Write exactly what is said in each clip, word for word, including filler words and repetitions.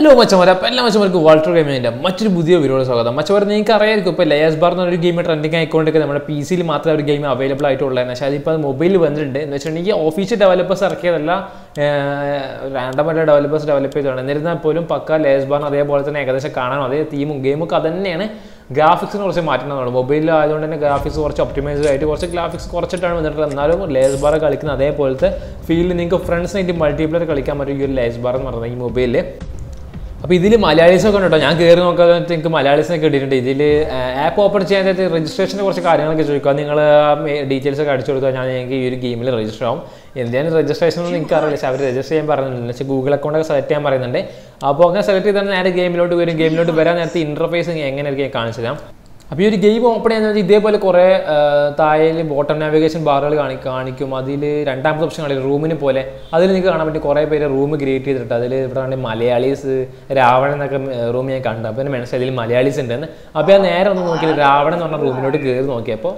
Hello മച്ചമാരെ, അപ്പം എല്ലാ മച്ചമാർക്കും Walter ഗെയിമിൻ്റെ മറ്റൊരു പുതിയ വീഡിയോയുടെ സ്വാഗതം. മച്ചമാരെ, നിങ്ങൾക്ക് അറിയാമായിരിക്കും ഇപ്പോൾ ലേസ് ബാർ എന്നൊരു ഗെയിം ട്രെൻഡിങ് ആയിക്കൊണ്ടൊക്കെ നമ്മുടെ പി സിയിൽ മാത്രമേ ഒരു ഗെയിം അവൈലബിൾ ആയിട്ടുള്ളതാണ്. പക്ഷേ അതിപ്പോൾ അത് മൊബൈലിൽ വന്നിട്ടുണ്ട്. എന്ന് വെച്ചിട്ടുണ്ടെങ്കിൽ ഓഫീഷ്യൽ ഡെവലപ്പേഴ്സ് ഇറക്കിയതല്ല, റാൻഡമായിട്ട് ഡെവലപ്പേഴ്സ് ഡെവലപ്പ് ചെയ്തതാണ്. എന്നിരുന്നാൽ പോലും പക്ക ലേസ് ബാറിന് അതേപോലെ തന്നെ ഏകദേശം കാണാനും അതേ തീമും ഗെയിമൊക്കെ അത് തന്നെയാണ്. ഗ്രാഫിക്സിന് കുറച്ച് മാറ്റുന്നതാണ്. മൊബൈലിൽ ആയതുകൊണ്ട് തന്നെ ഗ്രാഫിക്സ് കുറച്ച് ഒപ്റ്റിമൈസ്ഡ് ആയിട്ട് കുറച്ച് ഗ്രാഫിക്സ് കുറച്ചിട്ടാണ് വന്നിട്ടുള്ളത്. എന്നാലും ലേസ് ബാർ കളിക്കുന്ന അതേപോലത്തെ ഫീൽഡിൽ നിങ്ങൾക്ക് ഫ്രണ്ട്സിനായിട്ട് മൾട്ടിപ്ലെയർ കളിക്കാൻ പറ്റും ഈ ഒരു ലേസ് ബാർ എന്ന് പറയുന്നത് ഈ മൊബൈലിൽ. അപ്പോൾ ഇതിൽ മലയാളീസൊക്കെ ഉണ്ട് കേട്ടോ. ഞാൻ കയറി നോക്കാതെ എനിക്ക് മലയാളീസിനൊക്കെ കിട്ടിയിട്ടുണ്ട്. ഇതിൽ ആപ്പ് ഓപ്പൺ ചെയ്യാൻ രജിസ്ട്രേഷനെ കുറച്ച് കാര്യങ്ങളൊക്കെ ചോദിക്കുക. നിങ്ങൾ ഡീറ്റെയിൽസ് ഒക്കെ അടിച്ചു കൊടുത്താൽ ഞാൻ എനിക്ക് ഈ ഒരു ഗെയിമിൽ രജിസ്റ്റർ ആവും. എന്താണ് രജിസ്ട്രേഷൻ ഒന്നും എനിക്ക് അറിയില്ല. പക്ഷേ അവർ രജിസ്റ്റർ ചെയ്യാൻ പറയുന്നുണ്ട്. പക്ഷേ ഗൂഗിൾ അക്കൗണ്ടൊക്കെ സെലക്ട് ചെയ്യാൻ പറയുന്നുണ്ട്. അപ്പോൾ അങ്ങനെ സെലക്ട് ചെയ്താൽ നേരെ ഗെയിമിലോട്ട് വരും. ഗെയിമിലോട്ട് വരാൻ നേരത്തെ ഇൻ്റർഫേസ് എങ്ങനെയായിരിക്കും കാണിച്ചു തരാം. അപ്പോൾ ഈ ഒരു ഗെയിം ഓപ്പൺ ചെയ്യാന്ന് വെച്ചാൽ ഇതേപോലെ കുറേ താഴെ ബോട്ടം നാവിഗേഷൻ ബാറുകൾ കാണി കാണിക്കും അതിൽ രണ്ടാമത്തെ ഓപ്ഷൻ കാണിക്കും റൂമിന് പോലെ. അതിൽ നിങ്ങൾക്ക് കാണാൻ പറ്റും കുറേ പേര് റൂം ക്രിയേറ്റ് ചെയ്തിട്ട് അതിൽ ഇവിടെ കണ്ട് മലയാളീസ് രാവണൻ എന്നൊക്കെ റൂം ഞാൻ കണ്ടു. അപ്പോൾ എൻ്റെ മനസ്സിൽ അതിൽ മലയാളീസ് ഉണ്ടെന്ന്. അപ്പോൾ ഞാൻ നേരെ ഒന്ന് നോക്കിയത് രാവണൻ എന്ന് പറഞ്ഞ റൂമിലോട്ട് കയറി നോക്കിയപ്പോൾ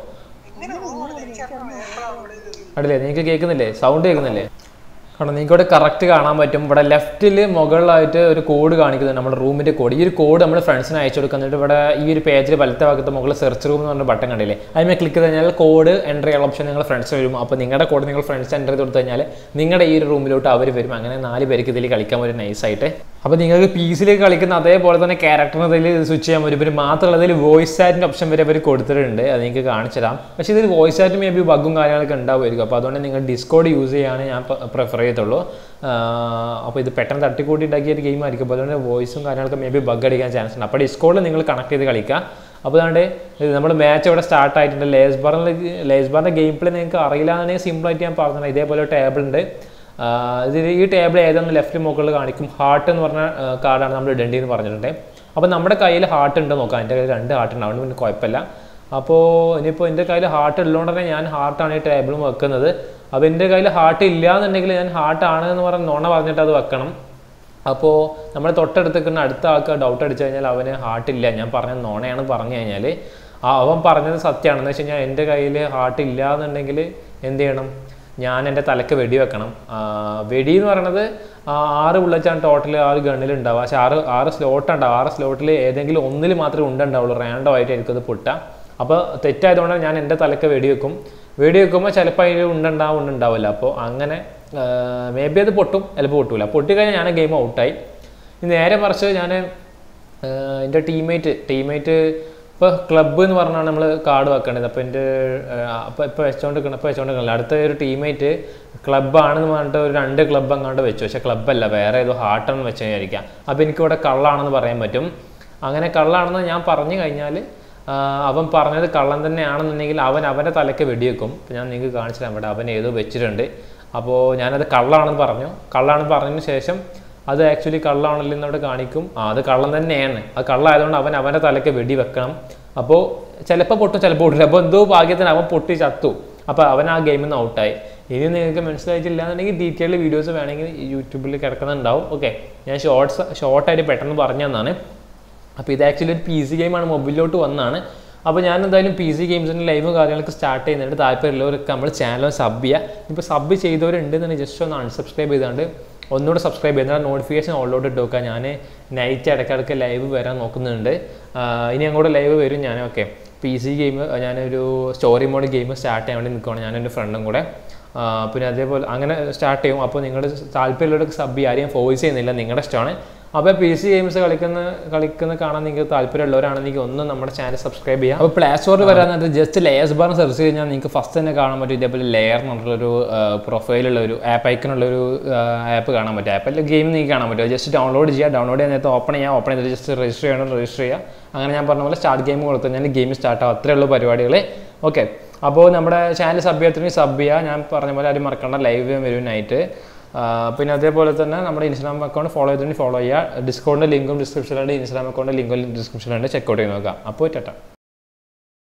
അടില്ലേ, നിങ്ങൾക്ക് കേൾക്കുന്നില്ലേ? സൗണ്ട് കേൾക്കുന്നില്ലേ? കാരണം നിങ്ങൾക്ക് ഇവിടെ കറക്റ്റ് കാണാൻ പറ്റും. ഇവിടെ ലെഫ്റ്റിൽ മുകളിലായിട്ട് ഒരു കോഡ് കാണിക്കുന്നത് നമ്മുടെ റൂമിൻ്റെ കോഡ്. ഈ ഒരു കോഡ് നമ്മൾ ഫ്രണ്ട്സിന് അയച്ചു കൊടുക്കുന്നുണ്ട്. ഇവിടെ ഈ ഒരു പേജിൽ വലത്തെ ഭാഗത്ത് മുകളിൽ സെർച്ച് റൂം എന്ന് പറഞ്ഞ ബട്ടൺ കണ്ടില്ലേ, അതിന് ക്ലിക്ക് ചെയ്ത് കഴിഞ്ഞാൽ കോഡ് എൻ്റർ ചെയ്യാനുള്ള ഓപ്ഷൻ നിങ്ങൾ ഫ്രണ്ട്സ് വരും. അപ്പോൾ നിങ്ങളുടെ കോഡ് നിങ്ങൾ ഫ്രണ്ട്സ് എൻ്റർ ചെയ്ത് കൊടുത്തു കഴിഞ്ഞാൽ നിങ്ങളുടെ ഈ ഒരു റൂമിലോട്ട് അവർ വരും. അങ്ങനെ നാല് പേർക്ക് ഇതിൽ കളിക്കാൻ പറ്റും നൈസായിട്ട്. അപ്പോൾ നിങ്ങൾക്ക് പി സിയിലേക്ക് കളിക്കുന്ന അതേപോലെ തന്നെ ക്യാരക്ടറിന് ഇതിൽ സ്വിച്ച് ചെയ്യാൻ പറ്റും. പിന്നെ മാത്രമല്ല ഇതിൽ വോയിസ് ചാറ്റിൻ്റെ ഓപ്ഷൻ വരെ അവർ കൊടുത്തിട്ടുണ്ട്. അത് നിങ്ങൾക്ക് കാണിച്ചു തരാം. പക്ഷേ ഇതിൽ വോയിസ് ചാറ്റ് മേ ബി ബഗ്ഗും കാര്യങ്ങളൊക്കെ ഉണ്ടാവുമായിരിക്കും. അപ്പോൾ അതുകൊണ്ട് നിങ്ങൾ ഡിസ്കോഡ് യൂസ് ചെയ്യാൻ ഞാൻ പ്രിഫർ ചെയ്യത്തുള്ളൂ. അപ്പോൾ ഇത് പെട്ടെന്ന് തട്ടിക്കൂട്ടി ഉണ്ടാക്കിയ ഒരു ഗെയിം ആയിരിക്കും. അപ്പോൾ അതുകൊണ്ട് വോയിസും കാര്യങ്ങളൊക്കെ മേ ബി ബഗ് അടിക്കാൻ ചാൻസ് ഉണ്ട്. അപ്പോൾ ഡിസ്കോഡിൽ നിങ്ങൾ കണക്ട് ചെയ്ത് കളിക്കുക. അപ്പോൾ അതുകൊണ്ട് നമ്മുടെ മാച്ച് ഇവിടെ സ്റ്റാർട്ട് ആയിട്ടുണ്ട്. ലേസ് ബാറിൽ ലേസ് ബാറിൻ്റെ ഗെയിം പ്ലേ നിങ്ങൾക്ക് അറിയില്ല എന്നുണ്ടെങ്കിൽ സിമ്പിളായിട്ട് ഞാൻ പറഞ്ഞത് ഇതേപോലെ ടേബിൾ ഉണ്ട്. ഇതിൽ ഈ ടേബിൾ ഏതാണെന്ന് ലെഫ്റ്റ് മുകളിൽ കാണിക്കും. ഹാർട്ട് എന്ന് പറഞ്ഞ കാർഡാണ് നമ്മൾ ഇടേണ്ടതെന്ന് പറഞ്ഞിട്ടുണ്ട്. അപ്പോൾ നമ്മുടെ കയ്യിൽ ഹാർട്ട് ഉണ്ട് നോക്കാം. എൻ്റെ കയ്യിൽ രണ്ട് ഹാർട്ട് ഉണ്ട്, അതുകൊണ്ട് പിന്നെ കുഴപ്പമില്ല. അപ്പോൾ ഇനിയിപ്പോൾ എൻ്റെ കയ്യിൽ ഹാർട്ട് ഉള്ളതുകൊണ്ട് തന്നെ ഞാൻ ഹാർട്ടാണ് ഈ ടേബിളും വെക്കുന്നത്. അപ്പോൾ എൻ്റെ കയ്യിൽ ഹാർട്ട് ഇല്ല എന്നുണ്ടെങ്കിൽ ഞാൻ ഹാർട്ടാണ് എന്ന് പറഞ്ഞ് നോണ പറഞ്ഞിട്ട് അത് വെക്കണം. അപ്പോൾ നമ്മൾ തൊട്ടടുത്തേക്കുന്ന അടുത്ത ആൾക്ക് ഡൗട്ട് അടിച്ചു കഴിഞ്ഞാൽ അവന് ഹാർട്ടില്ല, ഞാൻ പറഞ്ഞത് നോണയാണ് പറഞ്ഞു കഴിഞ്ഞാൽ അവൻ പറഞ്ഞത് സത്യമാണെന്ന് വെച്ച് കഴിഞ്ഞാൽ എൻ്റെ കയ്യിൽ ഹാർട്ട് ഇല്ല എന്നുണ്ടെങ്കിൽ എന്ത് ചെയ്യണം, ഞാൻ എൻ്റെ തലക്ക് വെടി വെക്കണം. വെടി എന്ന് പറയുന്നത് ആറ് ബുള്ളറ്റാണ് ടോട്ടൽ ആ ഒരു ഗണ്ണിൽ ഉണ്ടാവുക. പക്ഷേ ആറ് ആറ് സ്ലോട്ട് ഉണ്ടാവും. ആറ് സ്ലോട്ടിൽ ഏതെങ്കിലും ഒന്നിൽ മാത്രമേ ഉണ്ടാവുള്ളൂ. റാൻഡം ആയിട്ട് എനിക്കത് പൊട്ടാം. അപ്പോൾ തെറ്റായതുകൊണ്ട് ഞാൻ എൻ്റെ തലക്ക് വെടി വെക്കും. വെടി വെക്കുമ്പോൾ ചിലപ്പോൾ അതിൽ ഉണ്ടുണ്ടാവും ഉണ്ടുണ്ടാവില്ല. അപ്പോൾ അങ്ങനെ മേ ബി അത് പൊട്ടും, ചിലപ്പോൾ പൊട്ടില്ല. പൊട്ടിക്കഴിഞ്ഞാൽ ഞാൻ ഗെയിം ഔട്ടായി. നേരെ മറിച്ച് ഞാൻ എൻ്റെ ടീമേറ്റ് ടീമേറ്റ് ഇപ്പോൾ ക്ലബ്ബ് എന്ന് പറഞ്ഞാണ് നമ്മൾ കാർഡ് വെക്കേണ്ടത്. അപ്പോൾ എൻ്റെ അപ്പോൾ ഇപ്പോൾ വെച്ചുകൊണ്ടിരിക്കണം ഇപ്പോൾ വെച്ചുകൊണ്ടിരിക്കണില്ല അടുത്ത ഒരു ടീമേറ്റ് ക്ലബ്ബാണെന്ന് പറഞ്ഞിട്ട് ഒരു രണ്ട് ക്ലബ്ബ് അങ്ങാണ്ട് വെച്ചു. പക്ഷേ ക്ലബ്ബല്ല, വേറെ ഏതോ ഹാർട്ടാണെന്ന് വെച്ച് കഴിഞ്ഞായിരിക്കാം. അപ്പോൾ എനിക്കിവിടെ കള്ളാണെന്ന് പറയാൻ പറ്റും. അങ്ങനെ കള്ളാണെന്ന് ഞാൻ പറഞ്ഞു കഴിഞ്ഞാൽ അവൻ പറഞ്ഞത് കള്ളൻ തന്നെയാണെന്നുണ്ടെങ്കിൽ അവൻ അവൻ്റെ തലയ്ക്ക് വെടിവെക്കും. അപ്പോൾ ഞാൻ നിങ്ങൾക്ക് കാണിച്ചു തരാം. ഇവിടെ അവൻ ഏതോ വെച്ചിട്ടുണ്ട്. അപ്പോൾ ഞാനത് കള്ളാണെന്ന് പറഞ്ഞു. കള്ളാണെന്ന് പറഞ്ഞതിന് ശേഷം അത് ആക്ച്വലി കള്ളാണല്ലോ എന്നവിടെ കാണിക്കും. ആ അത് കള്ളൻ തന്നെയാണ്. അത് കള്ളായതുകൊണ്ട് അവൻ അവൻ്റെ തലയ്ക്ക് വെടി വെക്കണം. അപ്പോൾ ചിലപ്പോൾ പൊട്ടും, ചിലപ്പോൾ പൊട്ടില്ല. അപ്പോൾ എന്തോ ഭാഗ്യത്തിന് അവൻ പൊട്ടി ചത്തു. അപ്പോൾ അവൻ ആ ഗെയിമിൽ നിന്ന് ഔട്ടായി. ഇനി നിങ്ങൾക്ക് മനസ്സിലായിട്ടില്ല എന്നുണ്ടെങ്കിൽ ഡീറ്റെയിൽഡ് വീഡിയോസ് വേണമെങ്കിൽ യൂട്യൂബിൽ കിടക്കുന്നുണ്ടാവും. ഓക്കെ, ഞാൻ ഷോർട്ട്സ് ഷോർട്ടായിട്ട് പെട്ടെന്ന് പറഞ്ഞു തന്നാണ്. അപ്പോൾ ഇത് ആക്ച്വലി ഒരു പി സി ഗെയിമാണ്, മൊബൈലിലോട്ട് വന്നതാണ്. അപ്പോൾ ഞാൻ എന്തായാലും പി സി ഗെയിംസിൻ്റെ ലൈവ് കാര്യങ്ങളൊക്കെ സ്റ്റാർട്ട് ചെയ്യുന്നുണ്ട്. താല്പര്യമുള്ളവർക്ക് നമ്മൾ ചാനൽ സബ് ചെയ്യുക. ഇപ്പോൾ സബ് ചെയ്തവരുണ്ടെന്നുണ്ടെങ്കിൽ ജസ്റ്റ് ഒന്ന് അൺസബ്സ്ക്രൈബ് ചെയ്തുകൊണ്ട് ഒന്നുകൂടെ സബ്സ്ക്രൈബ് ചെയ്താൽ നോട്ടിഫിക്കേഷൻ ഓൾലോട്ട് ഇട്ട് വെക്കുക. ഞാൻ നൈറ്റ് ഇടയ്ക്കിടയ്ക്ക് ലൈവ് വരാൻ നോക്കുന്നുണ്ട്. ഇനി അങ്ങോട്ട് ലൈവ് വരും ഞാൻ. ഓക്കെ, പി സി ഗെയിം ഞാനൊരു സ്റ്റോറി മോഡ് ഗെയിം സ്റ്റാർട്ട് ചെയ്യാൻ വേണ്ടി നിൽക്കുകയാണ് ഞാനെൻ്റെ ഫ്രണ്ടും കൂടെ. പിന്നെ അതേപോലെ അങ്ങനെ സ്റ്റാർട്ട് ചെയ്യും. അപ്പോൾ നിങ്ങളുടെ താല്പര്യമുള്ളവർക്ക് സബ് ചെയ്യുക. ആരെയും ഫോഴ്സ് ചെയ്യുന്നില്ല, നിങ്ങളുടെ ഇഷ്ടമാണ്. അപ്പോൾ പി സി ഗെയിംസ് കളിക്കുന്ന കളിക്കുന്ന കാണാൻ നിങ്ങൾക്ക് താല്പര്യമുള്ളവരാണെങ്കിൽ ഒന്ന് നമ്മുടെ ചാനൽ സബ്സ്ക്രൈബ് ചെയ്യുക. അപ്പോൾ പ്ലേ സ്റ്റോറിൽ വരാനായിട്ട് ജസ്റ്റ് ലേയേഴ്സ് ബാർ സെർച്ച് കഴിഞ്ഞാൽ നിങ്ങൾക്ക് ഫസ്റ്റ് തന്നെ കാണാൻ പറ്റും ഇതേപോലെ ലെയർ എന്ന് പറഞ്ഞിട്ടുള്ളൊരു പ്രൊഫൈലുള്ള ഒരു ആപ്പ് ഐക്കണുള്ളൊരു ആപ്പ് കാണാൻ പറ്റും. ആപ്പിൽ ഗെയിം നിങ്ങൾക്ക് കാണാൻ പറ്റും. ജസ്റ്റ് ഡൗൺലോഡ് ചെയ്യുക. ഡൗൺലോഡ് ചെയ്യാൻ നേരത്തെ ഓപ്പൺ ചെയ്യുക. ഓപ്പൺ ചെയ്തിട്ട് ജസ്റ്റ് രജിസ്റ്റർ ചെയ്യണം. രജിസ്റ്റർ ചെയ്യുക. അങ്ങനെ ഞാൻ പറഞ്ഞ പോലെ സ്റ്റാർട്ട് ഗെയിം കൊടുത്തു കഴിഞ്ഞാൽ ഗെയിം സ്റ്റാർട്ട് ആവും. അത്രയുള്ള പരിപാടികൾ. ഓക്കെ, അപ്പോൾ നമ്മുടെ ചാനൽ സബ് ചെയ്യാത്തതിന് സബ് ചെയ്യുക. ഞാൻ പറഞ്ഞ പോലെ ആരും മറക്കണ്ട, ലൈവ് വരുന്നതായിട്ട്. പിന്നെ അതേപോലെ തന്നെ നമ്മുടെ ഇൻസ്റ്റാഗ്രാം അക്കൗണ്ട് ഫോളോ ചെയ്തിട്ട് ഫോളോ ചെയ്യുക. ഡിസ്കൗണ്ടിൻ്റെ ലിങ്കും ഡിസ്ക്രിപ്ഷനിലുണ്ട്. ഇൻസ്റ്റാഗ്രാം അക്കൗണ്ടിൻ്റെ ലിങ്കും ഡിസ്ക്രിപ്ഷനിലുണ്ട്. ചെക്കൗട്ട് ചെയ്ത് നോക്കുക. അപ്പോൾ ടാറ്റ.